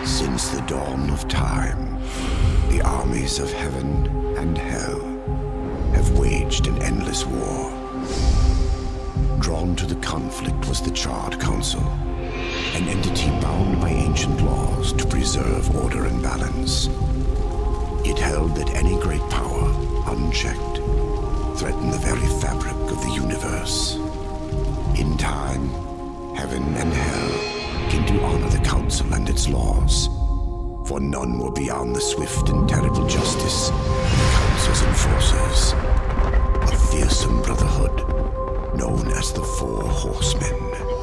Since the dawn of time, the armies of heaven and hell have waged an endless war. Drawn to the conflict was the Charred Council, an entity bound by ancient laws to preserve order and balance. It held that any great power, unchecked, threatened the very fabric of the universe. In time, heaven and hell came to honor the Council and its laws, for none were beyond the swift and terrible justice of the Council's enforcers, a fearsome brotherhood known as the Four Horsemen.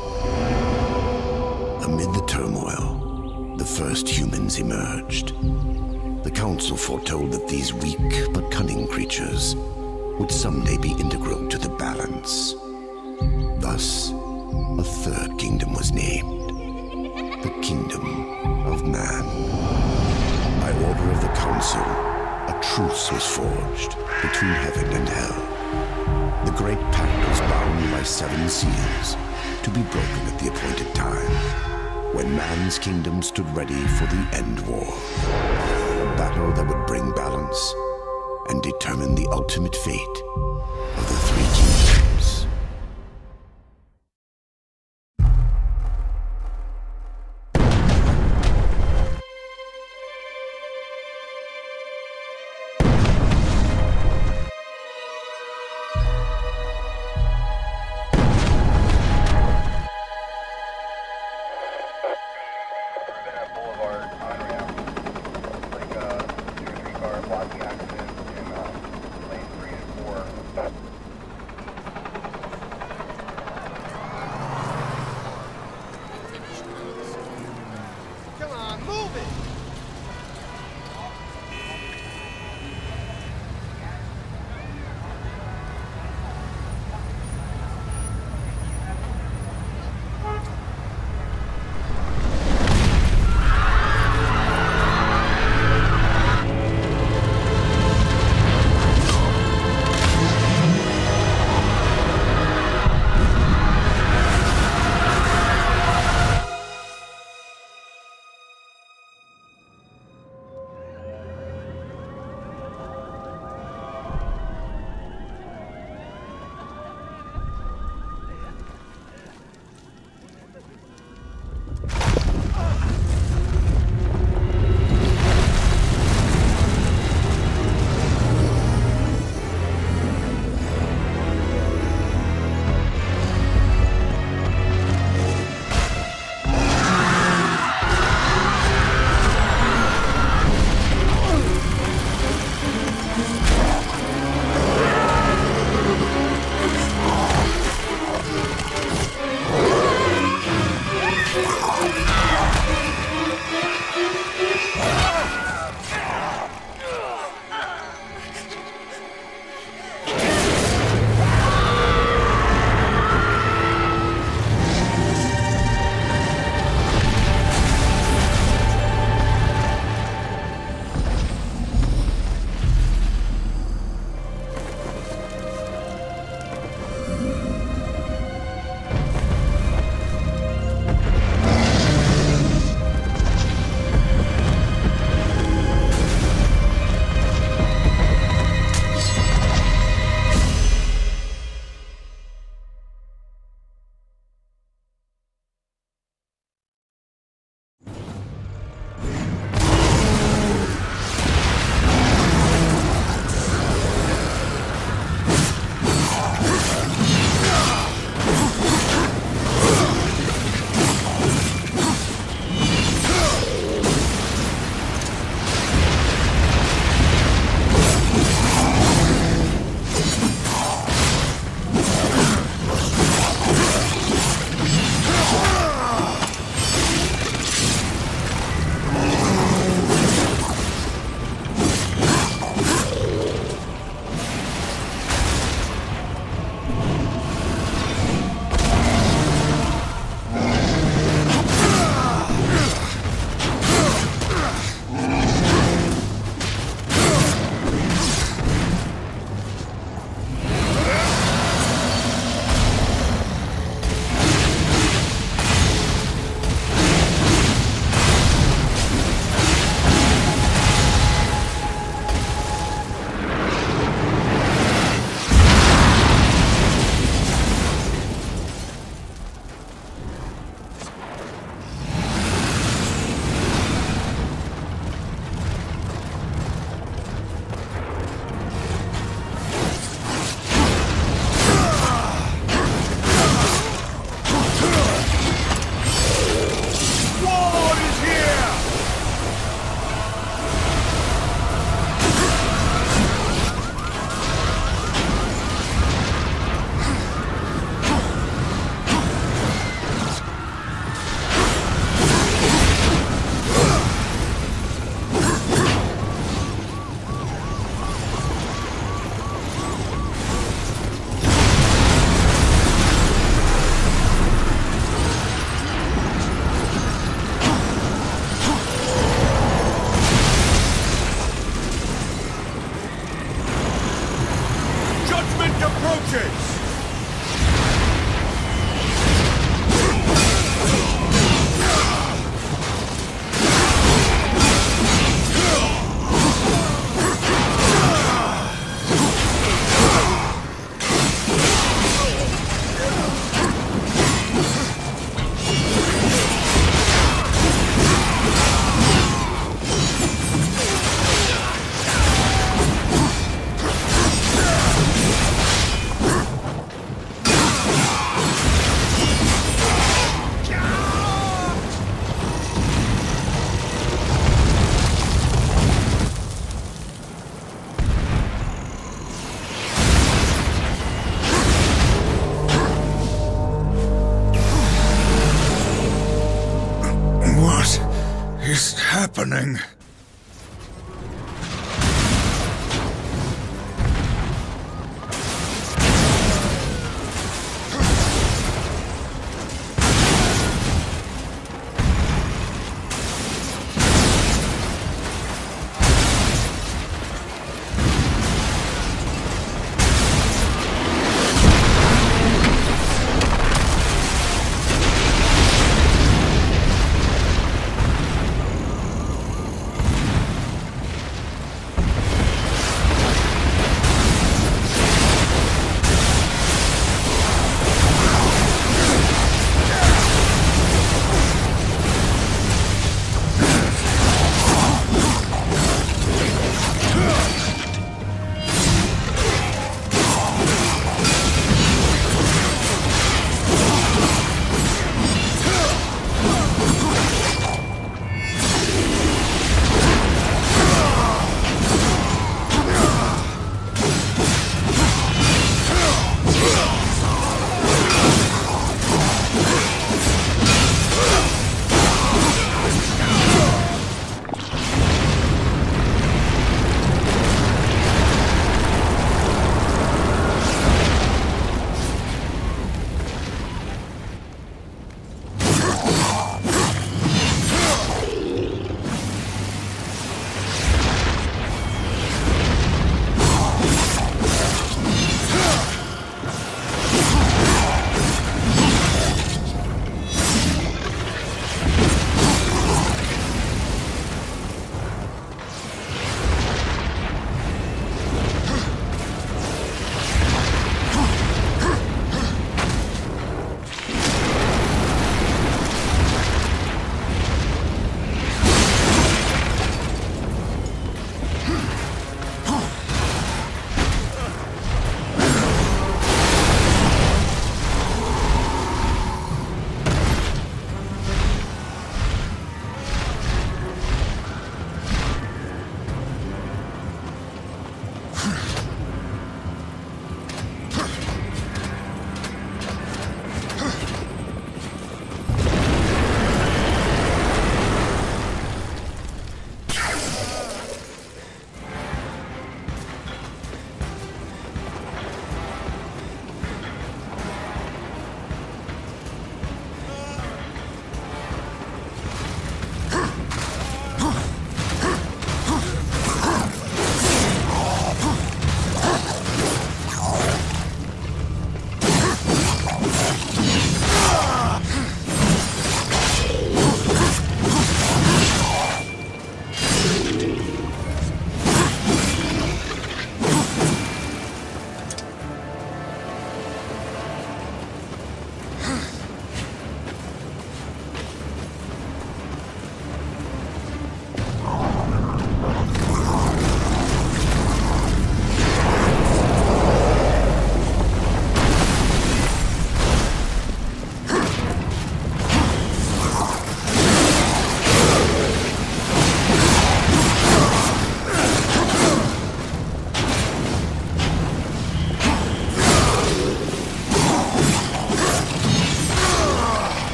Amid the turmoil, the first humans emerged. The Council foretold that these weak but cunning creatures would someday be integral to the balance. Thus, a third kingdom was named, the Kingdom of Man. By order of the Council, a truce was forged between heaven and hell. The Great Pact was bound by 7 seals to be broken at the appointed time, when man's kingdom stood ready for the end war. A battle that would bring balance and determine the ultimate fate of the 3 kingdoms. is happening?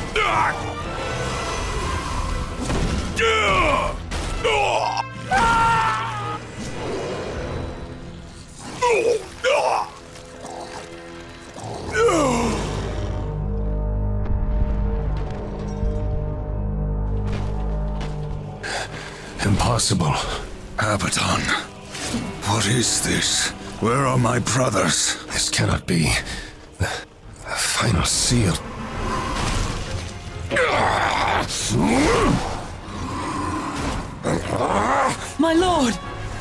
Impossible. Abaddon. What is this? Where are my brothers? This cannot be. The final seal. My lord!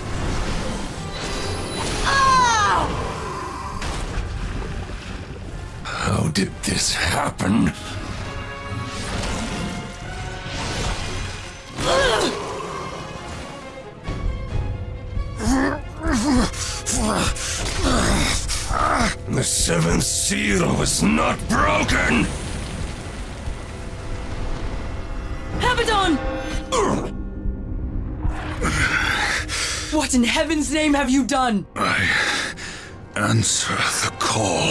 How did this happen? The seventh seal was not broken! Abaddon! What in heaven's name have you done? I answer the call.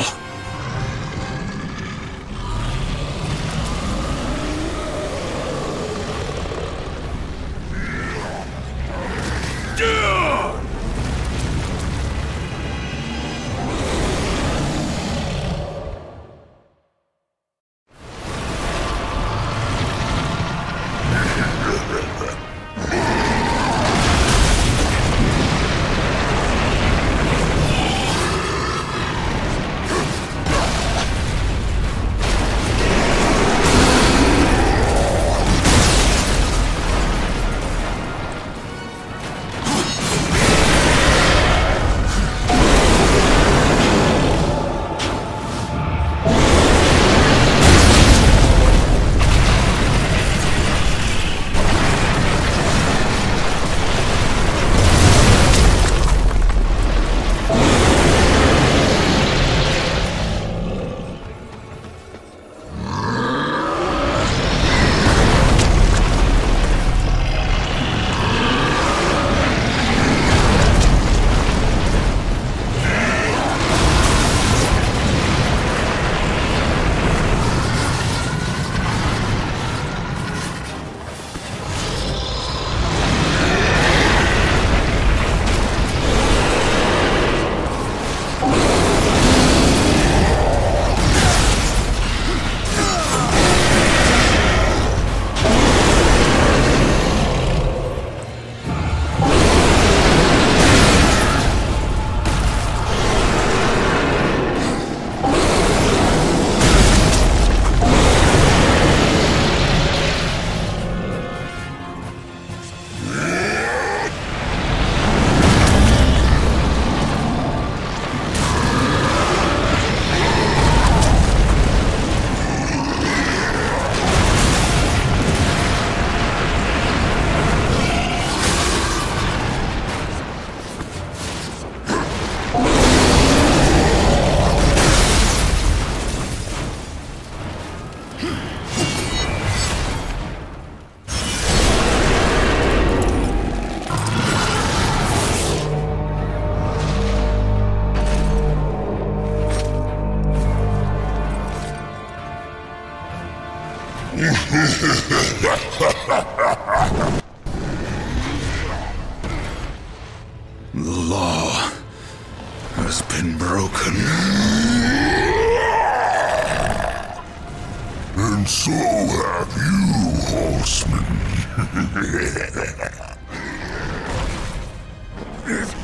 The law has been broken. And so have you, horsemen.